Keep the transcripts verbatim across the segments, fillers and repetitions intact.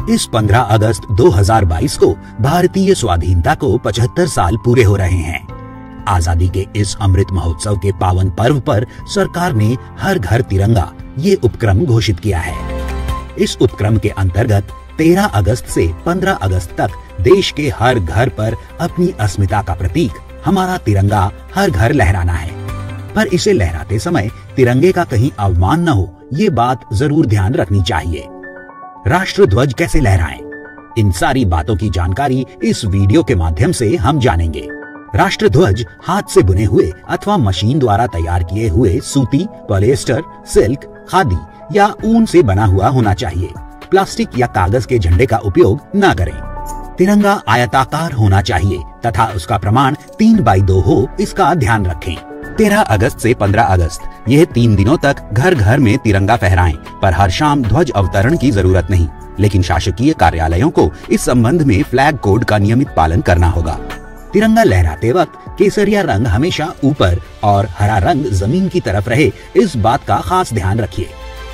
इस पंद्रह अगस्त दो हज़ार बाईस को भारतीय स्वाधीनता को पचहत्तर साल पूरे हो रहे हैं। आजादी के इस अमृत महोत्सव के पावन पर्व पर सरकार ने हर घर तिरंगा ये उपक्रम घोषित किया है। इस उपक्रम के अंतर्गत तेरह अगस्त से पंद्रह अगस्त तक देश के हर घर पर अपनी अस्मिता का प्रतीक हमारा तिरंगा हर घर लहराना है। पर इसे लहराते समय तिरंगे का कहीं अवमान न हो, ये बात जरूर ध्यान रखनी चाहिए। राष्ट्र ध्वज कैसे लहराएं? इन सारी बातों की जानकारी इस वीडियो के माध्यम से हम जानेंगे। राष्ट्र ध्वज हाथ से बुने हुए अथवा मशीन द्वारा तैयार किए हुए सूती, पॉलिएस्टर, सिल्क, खादी या ऊन से बना हुआ होना चाहिए। प्लास्टिक या कागज के झंडे का उपयोग न करें। तिरंगा आयताकार होना चाहिए तथा उसका प्रमाण तीन बाई दो हो, इसका ध्यान रखें। तेरह अगस्त से पंद्रह अगस्त यह तीन दिनों तक घर घर में तिरंगा फहराएं, पर हर शाम ध्वज अवतरण की जरूरत नहीं। लेकिन शासकीय कार्यालयों को इस संबंध में फ्लैग कोड का नियमित पालन करना होगा। तिरंगा लहराते वक्त केसरिया रंग हमेशा ऊपर और हरा रंग जमीन की तरफ रहे, इस बात का खास ध्यान रखिए।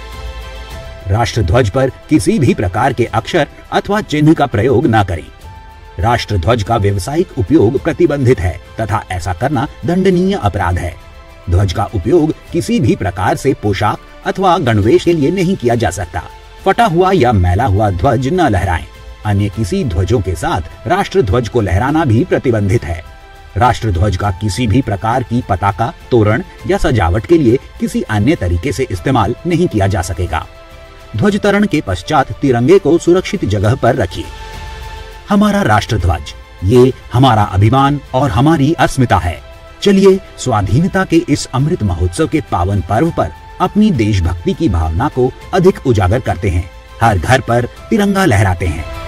राष्ट्र ध्वज पर किसी भी प्रकार के अक्षर अथवा चिन्ह का प्रयोग न करें। राष्ट्र ध्वज का व्यवसायिक उपयोग प्रतिबंधित है तथा ऐसा करना दंडनीय अपराध है। ध्वज का उपयोग किसी भी प्रकार से पोशाक अथवा गणवेश के लिए नहीं किया जा सकता। फटा हुआ या मैला हुआ ध्वज न लहराएं। अन्य किसी ध्वजों के साथ राष्ट्र ध्वज को लहराना भी प्रतिबंधित है। राष्ट्र ध्वज का किसी भी प्रकार की पताका, तोरण या सजावट के लिए किसी अन्य तरीके से इस्तेमाल नहीं किया जा सकेगा। ध्वजतरण के पश्चात तिरंगे को सुरक्षित जगह पर रखिए। हमारा राष्ट्र ध्वज, ये हमारा अभिमान और हमारी अस्मिता है। चलिए स्वाधीनता के इस अमृत महोत्सव के पावन पर्व पर अपनी देशभक्ति की भावना को अधिक उजागर करते हैं। हर घर पर तिरंगा लहराते हैं।